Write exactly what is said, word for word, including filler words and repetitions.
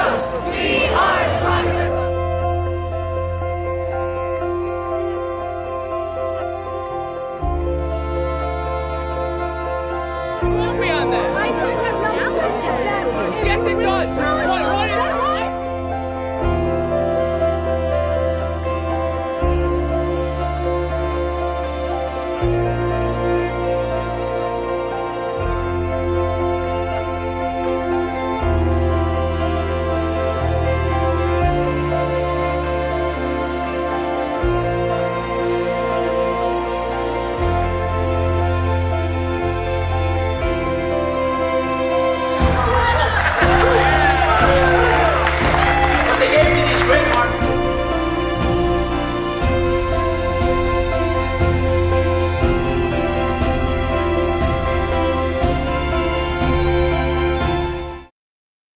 We are Project. Are we on that? Yes, it does. What, what is